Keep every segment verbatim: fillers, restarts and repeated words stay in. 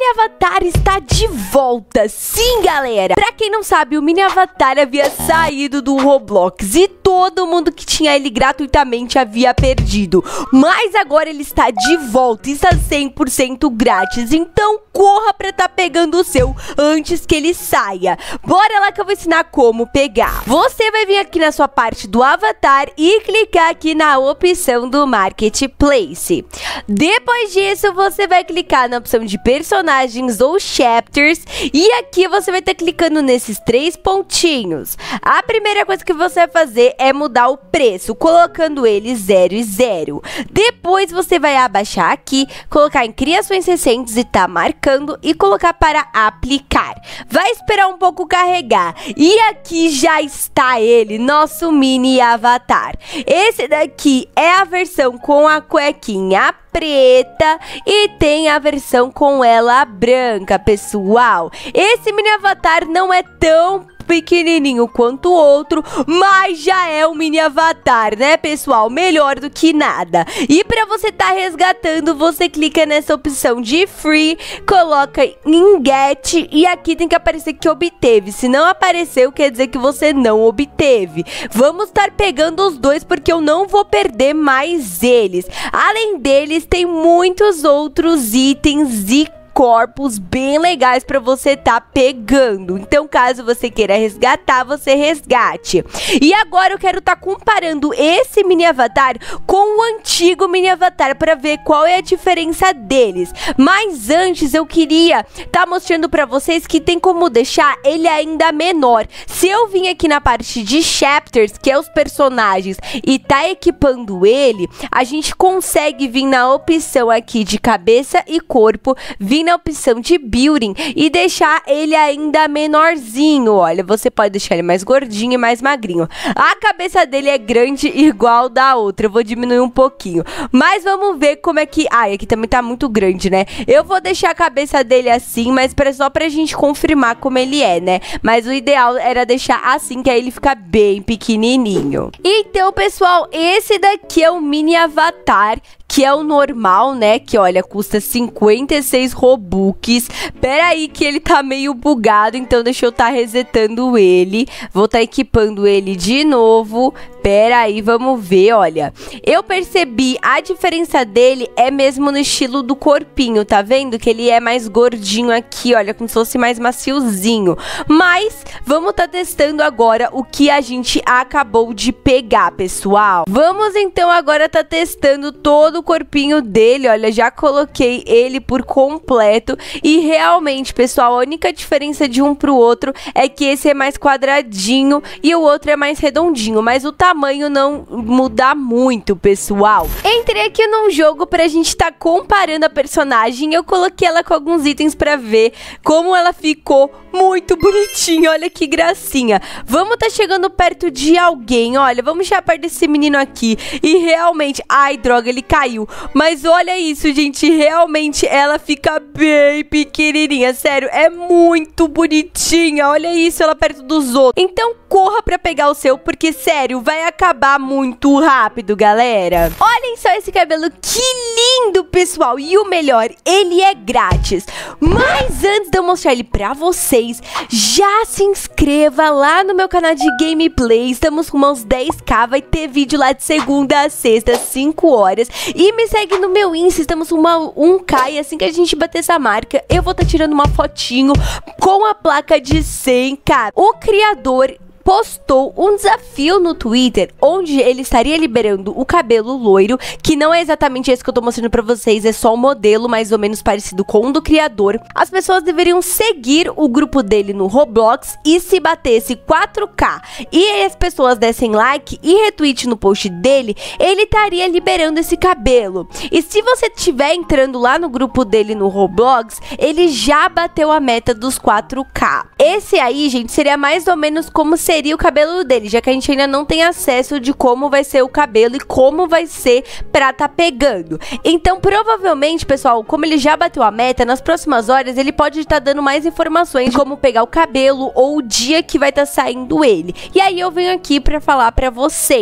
Mini Avatar está de volta, sim galera! Pra quem não sabe, o Mini Avatar havia saído do Roblox e todo mundo que tinha ele gratuitamente havia perdido. Mas agora ele está de volta e está cem por cento grátis, então corra pra tá pegando o seu antes que ele saia. Bora lá que eu vou ensinar como pegar. Você vai vir aqui na sua parte do Avatar e clicar aqui na opção do Marketplace. Depois disso, você vai clicar na opção de personagens ou chapters e aqui você vai estar clicando nesses três pontinhos. A primeira coisa que você vai fazer é mudar o preço, colocando ele zero e zero. Depois você vai abaixar aqui, colocar em criações recentes e tá marcando e colocar para aplicar. Vai esperar um pouco carregar e aqui já está ele, nosso mini avatar. Esse daqui é a versão com a cuequinha preta e tem a versão com ela branca, pessoal. Esse mini avatar não é tão pequenininho quanto o outro, mas já é um mini avatar, né, pessoal? Melhor do que nada. E pra você tá resgatando, você clica nessa opção de free, coloca em get e aqui tem que aparecer que obteve. Se não apareceu, quer dizer que você não obteve. Vamos estar pegando os dois porque eu não vou perder mais eles. Além deles, tem muitos outros itens e corpos bem legais para você tá pegando. Então, caso você queira resgatar, você resgate. E agora eu quero tá comparando esse mini avatar com o antigo mini avatar para ver qual é a diferença deles. Mas antes eu queria tá mostrando para vocês que tem como deixar ele ainda menor. Se eu vim aqui na parte de chapters, que é os personagens, e tá equipando ele, a gente consegue vir na opção aqui de cabeça e corpo, vir na opção de building e deixar ele ainda menorzinho. Olha, você pode deixar ele mais gordinho e mais magrinho. A cabeça dele é grande igual da outra. Eu vou diminuir um pouquinho. Mas vamos ver como é que... Ai, aqui também tá muito grande, né? Eu vou deixar a cabeça dele assim, mas pra... só pra gente confirmar como ele é, né? Mas o ideal era deixar assim, que aí ele fica bem pequenininho. Então, pessoal, esse daqui é o mini avatar, que é o normal, né? Que, olha, custa cinquenta e seis Robux. Pera aí que ele tá meio bugado, então deixa eu tá resetando ele. Vou tá equipando ele de novo. Pera aí, vamos ver, olha. Eu percebi, a diferença dele é mesmo no estilo do corpinho, tá vendo? Que ele é mais gordinho aqui, olha, como se fosse mais maciozinho. Mas, vamos tá testando agora o que a gente acabou de pegar, pessoal. Vamos, então, agora tá testando todo o corpinho dele, olha, já coloquei ele por completo e realmente, pessoal, a única diferença de um pro outro é que esse é mais quadradinho e o outro é mais redondinho, mas o tamanho não muda muito, pessoal. Entrei aqui num jogo pra gente tá comparando a personagem, eu coloquei ela com alguns itens pra ver como ela ficou muito bonitinha, olha que gracinha. Vamos tá chegando perto de alguém, olha, vamos chegar perto desse menino aqui e realmente, ai droga, ele caiu. Mas olha isso, gente, realmente ela fica bem pequenininha, sério, é muito bonitinha, olha isso, ela perto dos outros. Então corra pra pegar o seu, porque sério, vai acabar muito rápido, galera. Olhem só esse cabelo, que lindo, pessoal, e o melhor, ele é grátis. Mas antes de eu mostrar ele pra vocês, já se inscreva lá no meu canal de gameplay, estamos com uns dez k, vai ter vídeo lá de segunda a sexta, cinco horas. E me segue no meu Insta, estamos com uma um k e assim que a gente bater essa marca, eu vou estar tá tirando uma fotinho com a placa de cem k. O criador postou um desafio no Twitter, onde ele estaria liberando o cabelo loiro, que não é exatamente esse que eu tô mostrando pra vocês, é só um modelo mais ou menos parecido com o do criador. As pessoas deveriam seguir o grupo dele no Roblox e se batesse quatro k e as pessoas dessem like e retweet no post dele, ele estaria liberando esse cabelo. E se você estiver entrando lá no grupo dele no Roblox, ele já bateu a meta dos quatro k. Esse aí, gente, seria mais ou menos como se seria o cabelo dele, já que a gente ainda não tem acesso de como vai ser o cabelo e como vai ser pra tá pegando. Então, provavelmente, pessoal, como ele já bateu a meta, nas próximas horas ele pode estar tá dando mais informações de como pegar o cabelo ou o dia que vai estar tá saindo ele. E aí eu venho aqui pra falar pra vocês.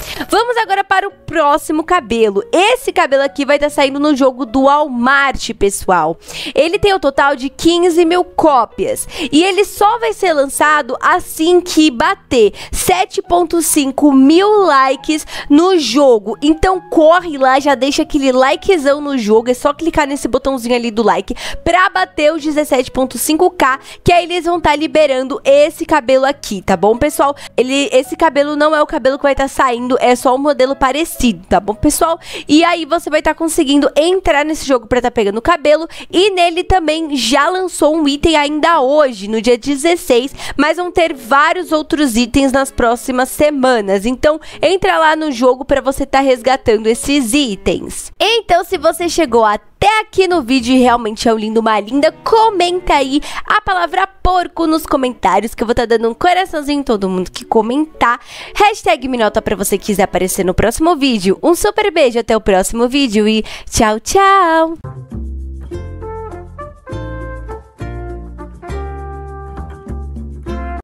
Vamos agora para o próximo cabelo. Esse cabelo aqui vai estar saindo no jogo do Walmart, pessoal. Ele tem o total de quinze mil cópias. E ele só vai ser lançado assim que bater sete ponto cinco mil likes no jogo. Então corre lá, já deixa aquele likezão no jogo. É só clicar nesse botãozinho ali do like pra bater os dezessete ponto cinco K, que aí eles vão estar liberando esse cabelo aqui, tá bom, pessoal? Ele, esse cabelo não é o cabelo que vai estar saindo, é só um modelo parecido, tá bom, pessoal? E aí você vai estar conseguindo entrar nesse jogo pra estar pegando o cabelo, e nele também já lançou um item ainda hoje, no dia dezesseis, mas vão ter vários outros itens nas próximas semanas. Então, entra lá no jogo pra você estar resgatando esses itens. Então, se você chegou até aqui no vídeo e realmente é um lindo, uma linda, comenta aí a palavra porco nos comentários, que eu vou estar dando um coraçãozinho em todo mundo que comentar. Hashtag Minota pra você que quiser aparecer no próximo vídeo. Um super beijo, até o próximo vídeo e tchau, tchau!